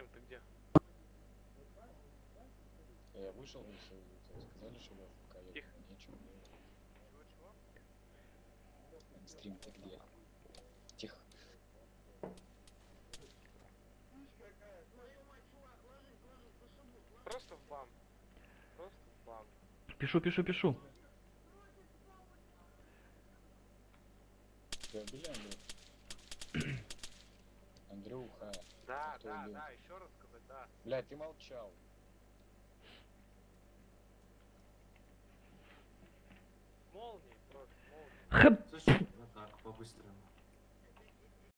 Артем, ты где? Я вышел, и все, сказали, что я в КФ, Тихо. нечего делать. Чего? Стрим ты где? Тихо. Просто в бан. Просто в бан. Пишу. Ты убили, Андрей? Андрюха. Да, Кто да, убил? да, еще раз сказать, да. Блядь, ты молчал. Молнии, просто молнии. Хэп. Слушай, ну так, по-быстрому.